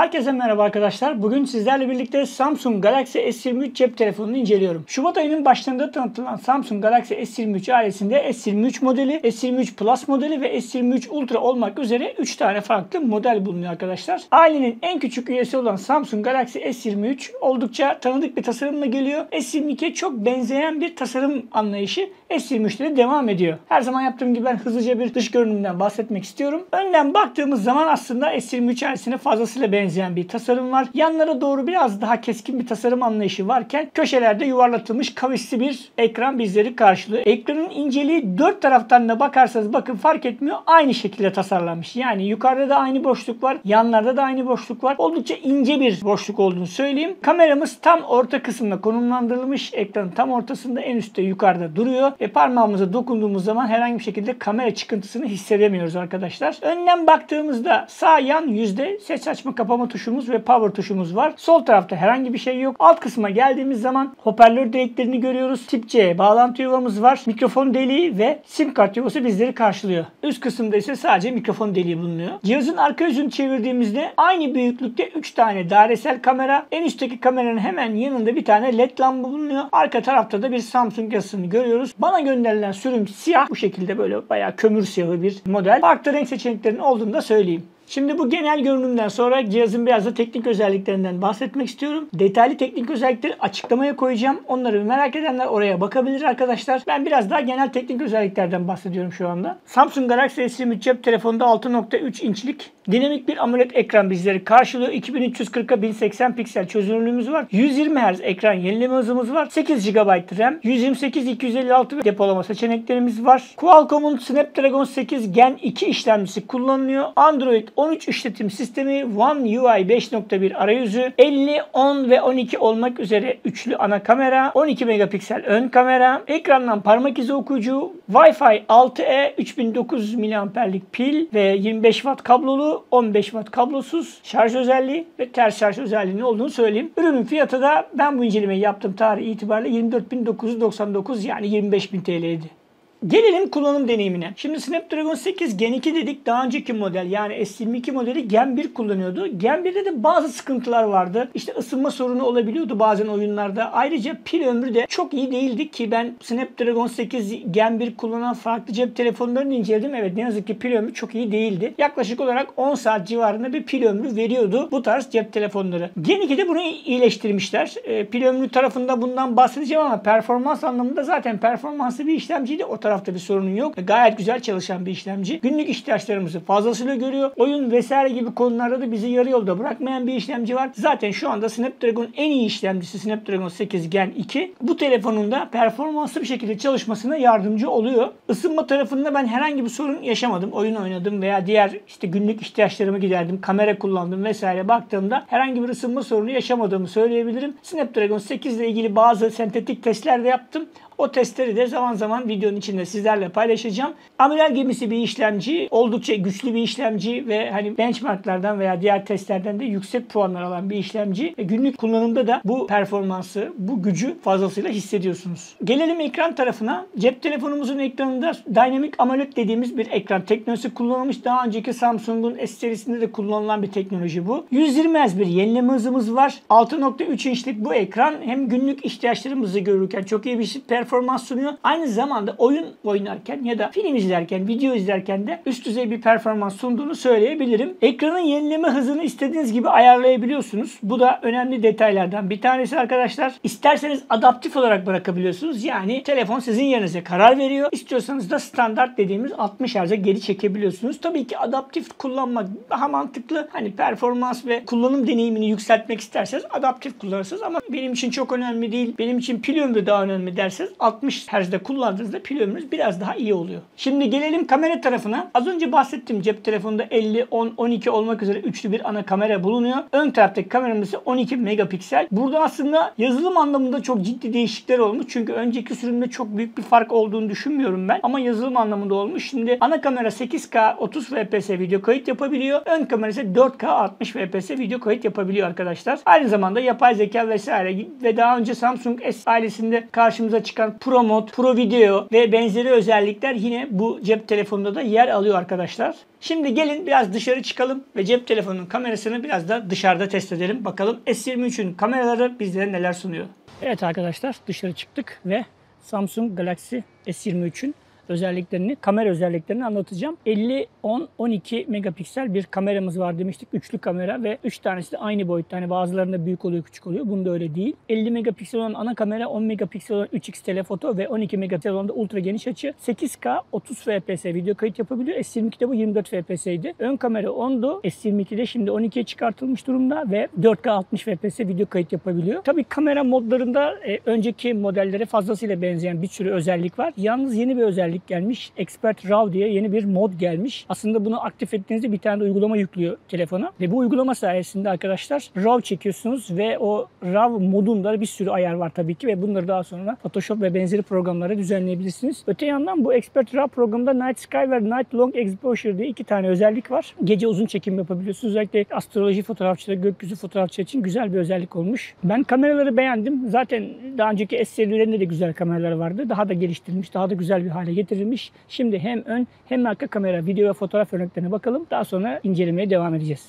Herkese merhaba arkadaşlar. Bugün sizlerle birlikte Samsung Galaxy S23 cep telefonunu inceliyorum. Şubat ayının başlarında tanıtılan Samsung Galaxy S23 ailesinde S23 modeli, S23 Plus modeli ve S23 Ultra olmak üzere 3 tane farklı model bulunuyor arkadaşlar. Ailenin en küçük üyesi olan Samsung Galaxy S23 oldukça tanıdık bir tasarımla geliyor. S22'ye çok benzeyen bir tasarım anlayışı S23'te de devam ediyor. Her zaman yaptığım gibi ben hızlıca bir dış görünümden bahsetmek istiyorum. Önden baktığımız zaman aslında S23 ailesine fazlasıyla benzeyen bir tasarım var. Yanlara doğru biraz daha keskin bir tasarım anlayışı varken köşelerde yuvarlatılmış kavisli bir ekran bizleri karşılıyor. Ekranın inceliği dört taraftan da bakarsanız bakın fark etmiyor. Aynı şekilde tasarlanmış. Yani yukarıda da aynı boşluk var. Yanlarda da aynı boşluk var. Oldukça ince bir boşluk olduğunu söyleyeyim. Kameramız tam orta kısımda konumlandırılmış. Ekranın tam ortasında en üstte yukarıda duruyor. Ve parmağımıza dokunduğumuz zaman herhangi bir şekilde kamera çıkıntısını hissedemiyoruz arkadaşlar. Önden baktığımızda sağ yan yüzde ses açma kapama tuşumuz ve power tuşumuz var. Sol tarafta herhangi bir şey yok. Alt kısma geldiğimiz zaman hoparlör direklerini görüyoruz. Tip C bağlantı yuvamız var. Mikrofon deliği ve sim kart yuvası bizleri karşılıyor. Üst kısımda ise sadece mikrofon deliği bulunuyor. Cihazın arka yüzünü çevirdiğimizde aynı büyüklükte 3 tane dairesel kamera. En üstteki kameranın hemen yanında bir tane led lamba bulunuyor. Arka tarafta da bir Samsung yazısını görüyoruz. Bana gönderilen sürüm siyah. Bu şekilde böyle bayağı kömür siyahı bir model. Farklı renk seçeneklerinin olduğunu da söyleyeyim. Şimdi bu genel görünümden sonra cihazın biraz da teknik özelliklerinden bahsetmek istiyorum. Detaylı teknik özellikleri açıklamaya koyacağım. Onları merak edenler oraya bakabilir arkadaşlar. Ben biraz daha genel teknik özelliklerden bahsediyorum şu anda. Samsung Galaxy S23 cep telefonunda 6.3 inçlik dinamik bir AMOLED ekran bizleri karşılıyor. 2340'a 1080 piksel çözünürlüğümüz var. 120 Hz ekran yenileme hızımız var. 8 GB RAM, 128-256 depolama seçeneklerimiz var. Qualcomm'un Snapdragon 8 Gen 2 işlemcisi kullanılıyor. Android 13 işletim sistemi, One UI 5.1 arayüzü, 50, 10 ve 12 olmak üzere üçlü ana kamera, 12 megapiksel ön kamera, ekrandan parmak izi okuyucu, Wi-Fi 6E, 3900 mAh'lik pil ve 25 Watt kablolu, 15 Watt kablosuz şarj özelliği ve ters şarj özelliğinin olduğunu söyleyeyim. Ürünün fiyatı da ben bu incelemeyi yaptığım tarih itibariyle 24.999 yani 25.000 TL'ydi. Gelelim kullanım deneyimine. Şimdi Snapdragon 8 Gen 2 dedik. Daha önceki model yani S22 modeli Gen 1 kullanıyordu. Gen 1'de de bazı sıkıntılar vardı. İşte ısınma sorunu olabiliyordu bazen oyunlarda. Ayrıca pil ömrü de çok iyi değildi ki ben Snapdragon 8 Gen 1 kullanan farklı cep telefonlarını inceledim. Evet ne yazık ki pil ömrü çok iyi değildi. Yaklaşık olarak 10 saat civarında bir pil ömrü veriyordu bu tarz cep telefonları. Gen 2'de bunu iyileştirmişler. Pil ömrü tarafında bundan bahsedeceğim ama performans anlamında zaten performanslı bir işlemciydi. O tarafta bir sorunun yok. Gayet güzel çalışan bir işlemci. Günlük ihtiyaçlarımızı fazlasıyla görüyor. Oyun vesaire gibi konularda da bizi yarı yolda bırakmayan bir işlemci var. Zaten şu anda Snapdragon en iyi işlemcisi Snapdragon 8 Gen 2. Bu telefonun da performanslı bir şekilde çalışmasına yardımcı oluyor. Isınma tarafında ben herhangi bir sorun yaşamadım. Oyun oynadım veya diğer işte günlük ihtiyaçlarımı giderdim. Kamera kullandım vesaire baktığımda herhangi bir ısınma sorunu yaşamadığımı söyleyebilirim. Snapdragon 8 ile ilgili bazı sentetik testler de yaptım. O testleri de zaman zaman videonun içinde sizlerle paylaşacağım. Amiral gemisi bir işlemci, oldukça güçlü bir işlemci ve hani benchmarklardan veya diğer testlerden de yüksek puanlar alan bir işlemci. Günlük kullanımda da bu performansı, bu gücü fazlasıyla hissediyorsunuz. Gelelim ekran tarafına. Cep telefonumuzun ekranında Dynamic AMOLED dediğimiz bir ekran teknolojisi kullanılmış. Daha önceki Samsung'un S serisinde de kullanılan bir teknoloji bu. 120 Hz bir yenileme hızımız var. 6.3 inçlik bu ekran hem günlük ihtiyaçlarımızı görürken çok iyi bir performans sunuyor. Aynı zamanda oyun oynarken ya da film izlerken, video izlerken de üst düzey bir performans sunduğunu söyleyebilirim. Ekranın yenileme hızını istediğiniz gibi ayarlayabiliyorsunuz. Bu da önemli detaylardan bir tanesi arkadaşlar. İsterseniz adaptif olarak bırakabiliyorsunuz. Yani telefon sizin yerinize karar veriyor. İstiyorsanız da standart dediğimiz 60 Hz'e geri çekebiliyorsunuz. Tabii ki adaptif kullanmak daha mantıklı. Hani performans ve kullanım deneyimini yükseltmek isterseniz adaptif kullanırsınız ama benim için çok önemli değil. Benim için pil ömrü daha önemli derseniz 60 Hz'de kullandığınızda pil ömrünüz biraz daha iyi oluyor. Şimdi gelelim kamera tarafına. Az önce bahsettiğim cep telefonunda 50, 10, 12 olmak üzere üçlü bir ana kamera bulunuyor. Ön taraftaki kameramız ise 12 megapiksel. Burada aslında yazılım anlamında çok ciddi değişiklikler olmuş. Çünkü önceki sürümde çok büyük bir fark olduğunu düşünmüyorum ben. Ama yazılım anlamında olmuş. Şimdi ana kamera 8K 30 fps video kayıt yapabiliyor. Ön kamera ise 4K 60 fps video kayıt yapabiliyor arkadaşlar. Aynı zamanda yapay zeka vesaire ve daha önce Samsung S ailesinde karşımıza çıkan çıkan Pro Mod, Pro Video ve benzeri özellikler yine bu cep telefonunda da yer alıyor arkadaşlar. Şimdi gelin biraz dışarı çıkalım ve cep telefonunun kamerasını biraz da dışarıda test edelim. Bakalım S23'ün kameraları bizlere neler sunuyor. Evet arkadaşlar, dışarı çıktık ve Samsung Galaxy S23'ün kamera özelliklerini anlatacağım. 50, 10, 12 megapiksel bir kameramız var demiştik. Üçlü kamera ve 3 tanesi de aynı boyutta. Hani bazılarında büyük oluyor, küçük oluyor. Bunda öyle değil. 50 megapiksel olan ana kamera, 10 megapiksel olan 3x telefoto ve 12 megapiksel olan da ultra geniş açı. 8K 30 fps video kayıt yapabiliyor. S22'de bu 24 fps'ydi. Ön kamera 10'du. S22'de şimdi 12'ye çıkartılmış durumda ve 4K 60 fps video kayıt yapabiliyor. Tabii kamera modlarında önceki modellere fazlasıyla benzeyen bir sürü özellik var. Yalnız yeni bir özellik gelmiş. Expert RAW diye yeni bir mod gelmiş. Aslında bunu aktif ettiğinizde bir tane de uygulama yüklüyor telefona. Ve bu uygulama sayesinde arkadaşlar RAW çekiyorsunuz ve o RAW modunda bir sürü ayar var tabii ki ve bunları daha sonra Photoshop ve benzeri programlara düzenleyebilirsiniz. Öte yandan bu Expert RAW programında Night Sky ve Night Long Exposure diye 2 tane özellik var. Gece uzun çekim yapabiliyorsunuz. Özellikle astroloji fotoğrafçıları, gökyüzü fotoğrafçıları için güzel bir özellik olmuş. Ben kameraları beğendim. Zaten daha önceki S serilerinde de güzel kameralar vardı. Daha da geliştirilmiş, daha da güzel bir hale getirilmiş. Şimdi hem ön hem arka kamera, video ve fotoğraf örneklerine bakalım. Daha sonra incelemeye devam edeceğiz.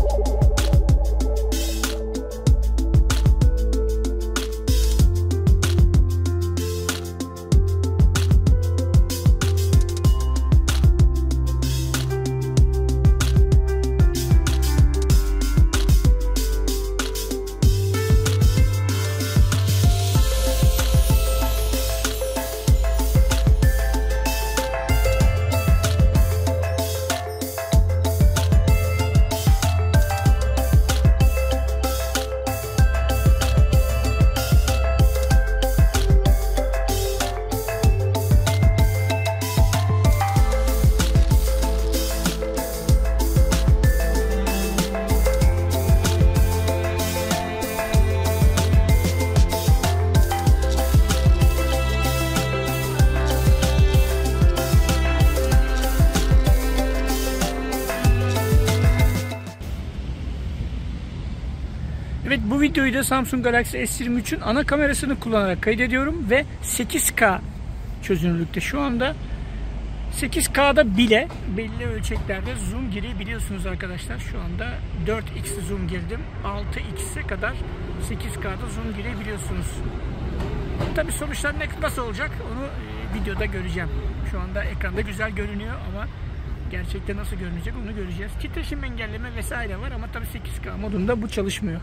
Evet, bu videoyu da Samsung Galaxy S23'ün ana kamerasını kullanarak kaydediyorum ve 8K çözünürlükte şu anda. 8K'da bile belli ölçeklerde zoom girebiliyorsunuz arkadaşlar. Şu anda 4x zoom girdim. 6x'e kadar 8K'da zoom girebiliyorsunuz. Tabi sonuçlar nasıl olacak onu videoda göreceğim. Şu anda ekranda güzel görünüyor ama gerçekte nasıl görünecek onu göreceğiz. Titreşim engelleme vesaire var ama tabi 8K modunda bu çalışmıyor.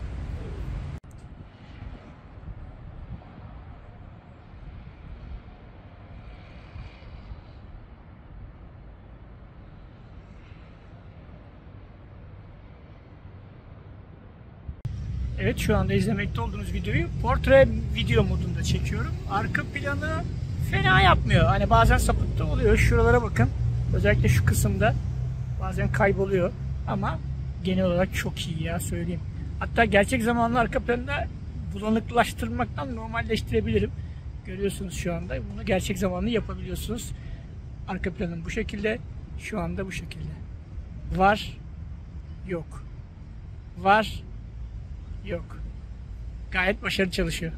Evet, şu anda izlemekte olduğunuz videoyu portre video modunda çekiyorum. Arka planı fena yapmıyor. Hani bazen sapıttı oluyor. Şuralara bakın. Özellikle şu kısımda bazen kayboluyor. Ama genel olarak çok iyi ya, söyleyeyim. Hatta gerçek zamanlı arka planı bulanıklaştırmaktan normalleştirebilirim. Görüyorsunuz şu anda. Bunu gerçek zamanlı yapabiliyorsunuz. Arka planım bu şekilde. Şu anda bu şekilde. Var. Yok. Var. Yok. Gayet başarılı çalışıyor.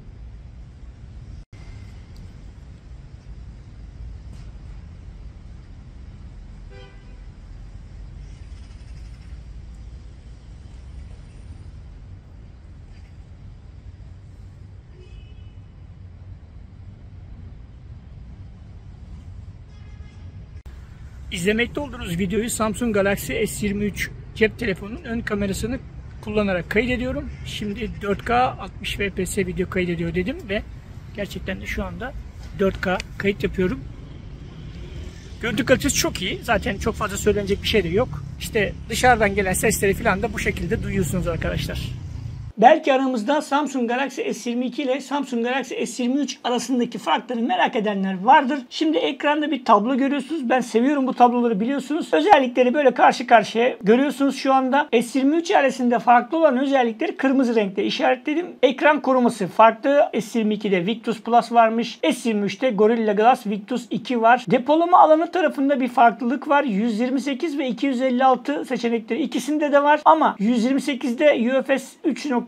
İzlemekte olduğunuz videoyu Samsung Galaxy S23 cep telefonunun ön kamerasını kullanarak kaydediyorum. Şimdi 4K 60 fps video kaydediyor dedim ve gerçekten de şu anda 4K kayıt yapıyorum. Görüntü kalitesi çok iyi. Zaten çok fazla söylenecek bir şey de yok. İşte dışarıdan gelen sesleri falan da bu şekilde duyuyorsunuz arkadaşlar. Belki aramızda Samsung Galaxy S22 ile Samsung Galaxy S23 arasındaki farkları merak edenler vardır. Şimdi ekranda bir tablo görüyorsunuz. Ben seviyorum bu tabloları, biliyorsunuz. Özellikleri böyle karşı karşıya görüyorsunuz şu anda. S23 arasında farklı olan özellikleri kırmızı renkte işaretledim. Ekran koruması farklı. S22'de Victus Plus varmış. S23'te Gorilla Glass Victus 2 var. Depolama alanı tarafında bir farklılık var. 128 ve 256 seçenekleri ikisinde de var. Ama 128'de UFS 3.0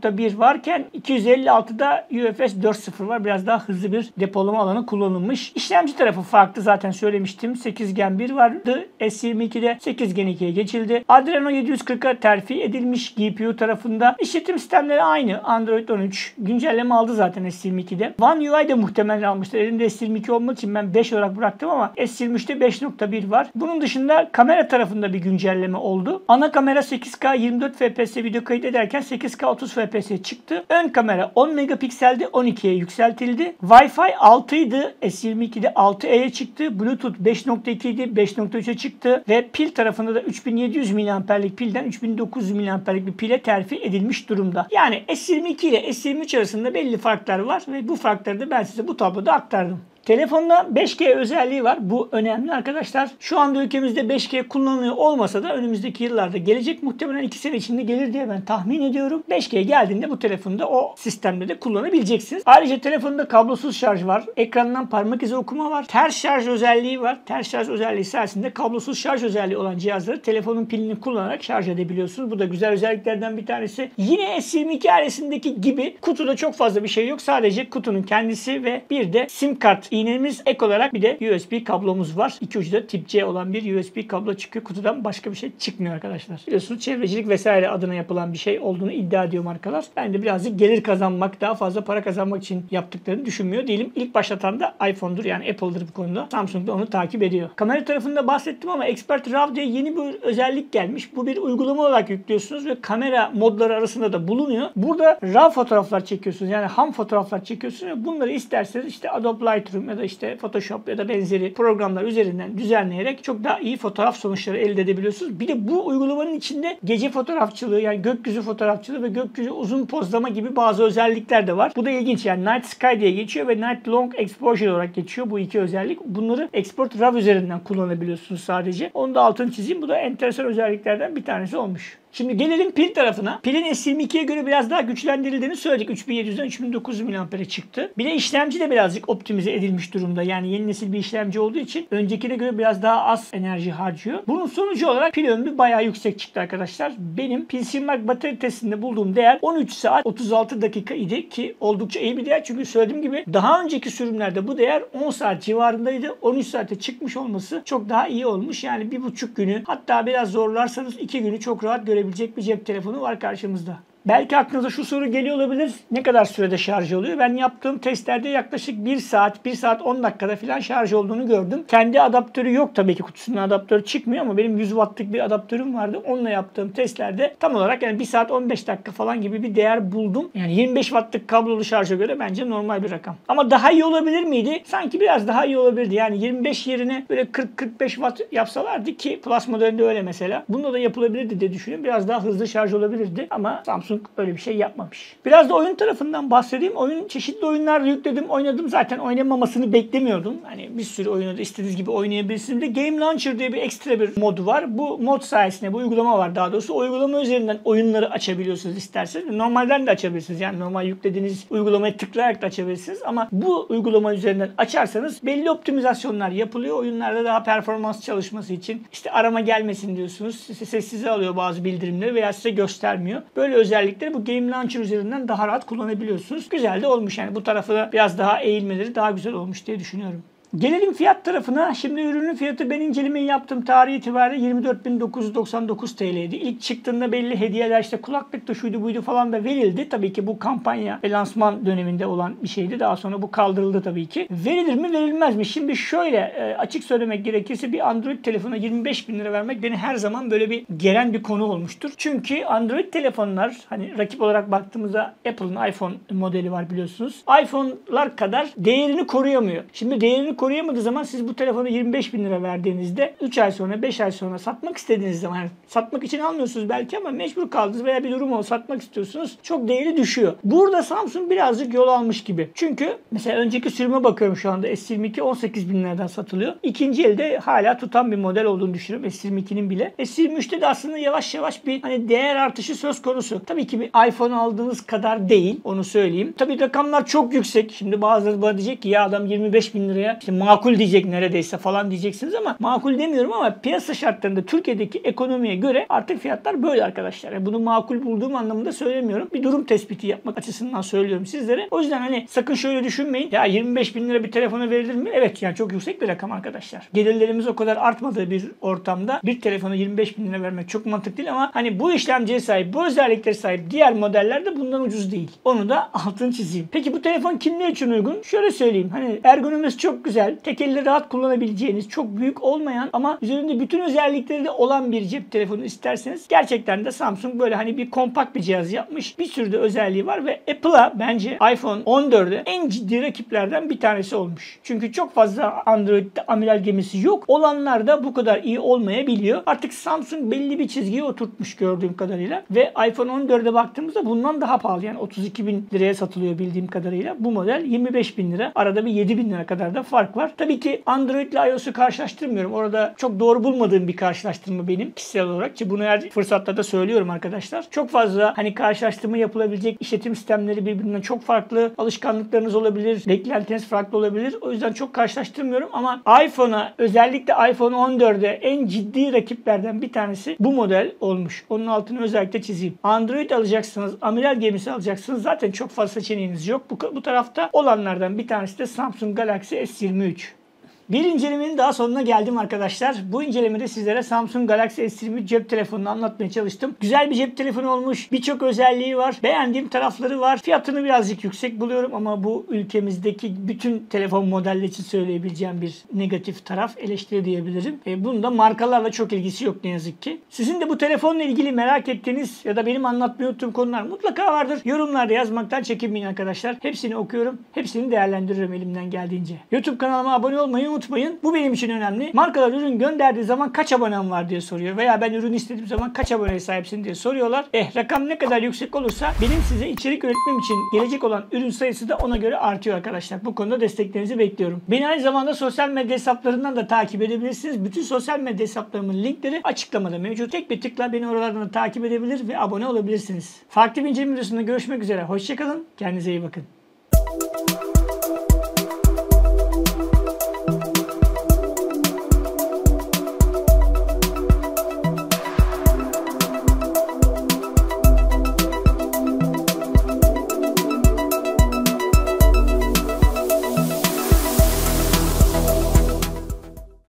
5.1 varken 256'da UFS 4.0 var. Biraz daha hızlı bir depolama alanı kullanılmış. İşlemci tarafı farklı, zaten söylemiştim. 8 Gen 1 vardı. S22'de 8 Gen 2'ye geçildi. Adreno 740'a terfi edilmiş GPU tarafında. İşletim sistemleri aynı. Android 13. Güncelleme aldı zaten S22'de. One UI de muhtemelen almışlar. Elimde S22 olmak için ben 5 olarak bıraktım ama S23'te 5.1 var. Bunun dışında kamera tarafında bir güncelleme oldu. Ana kamera 8K 24 FPS video kayıt ederken 8K 30 FPS çıktı. Ön kamera 10 megapikseldi, 12'ye yükseltildi. Wi-Fi 6 idi. S22'de 6E'ye çıktı. Bluetooth 5.2 idi. 5.3'e çıktı. Ve pil tarafında da 3700 mAh'lik pilden 3900 mAh'lik bir pile terfi edilmiş durumda. Yani S22 ile S23 arasında belli farklar var ve bu farkları da ben size bu tabloda aktardım. Telefonda 5G özelliği var. Bu önemli arkadaşlar. Şu anda ülkemizde 5G kullanılıyor olmasa da önümüzdeki yıllarda gelecek. Muhtemelen 2 sene içinde gelir diye ben tahmin ediyorum. 5G geldiğinde bu telefonda o sistemde de kullanabileceksiniz. Ayrıca telefonda kablosuz şarj var. Ekrandan parmak izi okuma var. Ters şarj özelliği var. Ters şarj özelliği sayesinde kablosuz şarj özelliği olan cihazları telefonun pilini kullanarak şarj edebiliyorsunuz. Bu da güzel özelliklerden bir tanesi. Yine S22 ailesindeki gibi kutuda çok fazla bir şey yok. Sadece kutunun kendisi ve bir de sim kart iğnemiz, ek olarak bir de USB kablomuz var. İki ucu da tip C olan bir USB kablo çıkıyor. Kutudan başka bir şey çıkmıyor arkadaşlar. Biliyorsunuz çevrecilik vesaire adına yapılan bir şey olduğunu iddia ediyor markalar. Ben de birazcık gelir kazanmak, daha fazla para kazanmak için yaptıklarını düşünmüyor değilim. İlk başlatan da iPhone'dur, yani Apple'dır bu konuda. Samsung da onu takip ediyor. Kamera tarafında bahsettim ama Expert RAW diye yeni bir özellik gelmiş. Bu bir uygulama olarak yüklüyorsunuz ve kamera modları arasında da bulunuyor. Burada RAW fotoğraflar çekiyorsunuz. Yani ham fotoğraflar çekiyorsunuz ve bunları isterseniz işte Adobe Lightroom ya da işte Photoshop ya da benzeri programlar üzerinden düzenleyerek çok daha iyi fotoğraf sonuçları elde edebiliyorsunuz. Bir de bu uygulamanın içinde gece fotoğrafçılığı, yani gökyüzü fotoğrafçılığı ve gökyüzü uzun pozlama gibi bazı özellikler de var. Bu da ilginç, yani Night Sky diye geçiyor ve Night Long Exposure olarak geçiyor bu iki özellik. Bunları Export RAW üzerinden kullanabiliyorsunuz sadece. Onu da altını çizeyim. Bu da enteresan özelliklerden bir tanesi olmuş. Şimdi gelelim pil tarafına. Pilin S22'ye göre biraz daha güçlendirildiğini söyledik. 3700'den 3900 mAh'e çıktı. Bir de işlemci de birazcık optimize edilmiş durumda. Yani yeni nesil bir işlemci olduğu için öncekine göre biraz daha az enerji harcıyor. Bunun sonucu olarak pil ömrü bayağı yüksek çıktı arkadaşlar. Benim PilSimlark batarya testinde bulduğum değer 13 saat 36 dakika idi ki oldukça iyi bir değer. Çünkü söylediğim gibi daha önceki sürümlerde bu değer 10 saat civarındaydı. 13 saate çıkmış olması çok daha iyi olmuş. Yani 1,5 günü, hatta biraz zorlarsanız 2 günü çok rahat görebilecek bir cep telefonu var karşımızda. Belki aklınıza şu soru geliyor olabilir. Ne kadar sürede şarj oluyor? Ben yaptığım testlerde yaklaşık 1 saat 10 dakikada falan şarj olduğunu gördüm. Kendi adaptörü yok tabii ki, kutusundan adaptörü çıkmıyor ama benim 100 wattlık bir adaptörüm vardı. Onunla yaptığım testlerde tam olarak yani 1 saat 15 dakika falan gibi bir değer buldum. Yani 25 wattlık kablolu şarja göre bence normal bir rakam. Ama daha iyi olabilir miydi? Sanki biraz daha iyi olabilirdi. Yani 25 yerine böyle 40-45 watt yapsalardı, ki Plus modelinde öyle mesela. Bunda da yapılabilirdi diye düşünüyorum. Biraz daha hızlı şarj olabilirdi ama Samsung öyle bir şey yapmamış. Biraz da oyun tarafından bahsedeyim. Çeşitli oyunlar yükledim, oynadım. Zaten oynamamasını beklemiyordum. Hani bir sürü oyunu da istediğiniz gibi oynayabilirsiniz. Bir de Game Launcher diye bir ekstra bir modu var. Bu mod sayesinde, bu uygulama var daha doğrusu. O uygulama üzerinden oyunları açabiliyorsunuz isterseniz. Normalden de açabilirsiniz. Yani normal yüklediğiniz uygulamaya tıklayarak da açabilirsiniz. Ama bu uygulama üzerinden açarsanız belli optimizasyonlar yapılıyor. Oyunlarda daha performans çalışması için işte arama gelmesin diyorsunuz. Size sessize alıyor bazı bildirimleri veya size göstermiyor. Böyle özellikleri bu Game Launcher üzerinden daha rahat kullanabiliyorsunuz. Güzel de olmuş yani. Bu tarafı da biraz daha eğilmeleri daha güzel olmuş diye düşünüyorum. Gelelim fiyat tarafına. Şimdi ürünün fiyatı, ben incelemeyi yaptım, tarih itibariyle 24.999 TL'ydi. İlk çıktığında belli hediyeler, işte kulaklıktı, şuydu buydu falan da verildi. Tabii ki bu kampanya ve lansman döneminde olan bir şeydi. Daha sonra bu kaldırıldı tabii ki. Verilir mi verilmez mi? Şimdi şöyle açık söylemek gerekirse bir Android telefona 25.000 lira vermek beni her zaman böyle bir geren bir konu olmuştur. Çünkü Android telefonlar, hani rakip olarak baktığımızda Apple'ın iPhone modeli var biliyorsunuz. iPhone'lar kadar değerini koruyamıyor. Şimdi değerini koruyamadığı zaman siz bu telefonu 25.000 lira verdiğinizde 3 ay sonra 5 ay sonra satmak istediğiniz zaman, yani satmak için almıyorsunuz belki ama mecbur kaldınız veya bir durum oldu, satmak istiyorsunuz, çok değeri düşüyor. Burada Samsung birazcık yol almış gibi. Çünkü mesela önceki sürüme bakıyorum, şu anda S22 18.000 liradan satılıyor. İkinci elde hala tutan bir model olduğunu düşünüyorum S22'nin bile. S23'te de aslında yavaş yavaş bir hani değer artışı söz konusu. Tabii ki bir iPhone aldığınız kadar değil, onu söyleyeyim. Tabii rakamlar çok yüksek. Şimdi bazıları bana diyecek ki ya adam 25.000 liraya işte Şimdi makul diyecek neredeyse falan diyeceksiniz ama makul demiyorum ama piyasa şartlarında Türkiye'deki ekonomiye göre artık fiyatlar böyle arkadaşlar. Yani bunu makul bulduğum anlamında söylemiyorum. Bir durum tespiti yapmak açısından söylüyorum sizlere. O yüzden hani sakın şöyle düşünmeyin. Ya 25 bin lira bir telefona verilir mi? Evet yani çok yüksek bir rakam arkadaşlar. Gelirlerimiz o kadar artmadığı bir ortamda bir telefona 25 bin lira vermek çok mantıklı değil ama hani bu işlemciye sahip, bu özelliklere sahip diğer modeller de bundan ucuz değil. Onu da altını çizeyim. Peki bu telefon kimler için uygun? Şöyle söyleyeyim. Hani ergonomisi çok güzel. Tek elle rahat kullanabileceğiniz, çok büyük olmayan ama üzerinde bütün özellikleri de olan bir cep telefonu isterseniz gerçekten de Samsung böyle hani bir kompakt bir cihaz yapmış. Bir sürü de özelliği var ve Apple'a bence iPhone 14'e en ciddi rakiplerden bir tanesi olmuş. Çünkü çok fazla Android'de amiral gemisi yok. Olanlar da bu kadar iyi olmayabiliyor. Artık Samsung belli bir çizgiye oturtmuş gördüğüm kadarıyla ve iPhone 14'e baktığımızda bundan daha pahalı. Yani 32 bin liraya satılıyor bildiğim kadarıyla. Bu model 25 bin lira. Arada bir 7 bin lira kadar da fark var. Tabii ki Android ile iOS'u karşılaştırmıyorum. Orada çok doğru bulmadığım bir karşılaştırma benim kişisel olarak. Ki bunu her fırsatta da söylüyorum arkadaşlar. Çok fazla hani karşılaştırma yapılabilecek işletim sistemleri birbirinden çok farklı. Alışkanlıklarınız olabilir. Beklentiniz farklı olabilir. O yüzden çok karşılaştırmıyorum ama iPhone'a özellikle iPhone 14'e en ciddi rakiplerden bir tanesi bu model olmuş. Onun altını özellikle çizeyim. Android alacaksınız, amiral gemisi alacaksınız. Zaten çok fazla seçeneğiniz yok. Bu tarafta olanlardan bir tanesi de Samsung Galaxy S23. Bir incelemenin daha sonuna geldim arkadaşlar. Bu incelemede sizlere Samsung Galaxy S23 cep telefonunu anlatmaya çalıştım. Güzel bir cep telefonu olmuş. Birçok özelliği var. Beğendiğim tarafları var. Fiyatını birazcık yüksek buluyorum ama bu ülkemizdeki bütün telefon modelleri için söyleyebileceğim bir negatif taraf, eleştiri diyebilirim. Bunun da markalarla çok ilgisi yok ne yazık ki. Sizin de bu telefonla ilgili merak ettiğiniz ya da benim anlatmayı unuttuğum konular mutlaka vardır. Yorumlarda yazmaktan çekinmeyin arkadaşlar. Hepsini okuyorum. Hepsini değerlendiriyorum elimden geldiğince. YouTube kanalıma abone olmayı unutmayın. Bu benim için önemli. Markalar ürün gönderdiği zaman kaç abonem var diye soruyor. Veya ben ürün istediğim zaman kaç aboneye sahipsin diye soruyorlar. Rakam ne kadar yüksek olursa benim size içerik üretmem için gelecek olan ürün sayısı da ona göre artıyor arkadaşlar. Bu konuda desteklerinizi bekliyorum. Beni aynı zamanda sosyal medya hesaplarından da takip edebilirsiniz. Bütün sosyal medya hesaplarımın linkleri açıklamada mevcut. Tek bir tıkla beni oralardan da takip edebilir ve abone olabilirsiniz. Farklı bir inceleme videosunda görüşmek üzere. Hoşçakalın. Kendinize iyi bakın.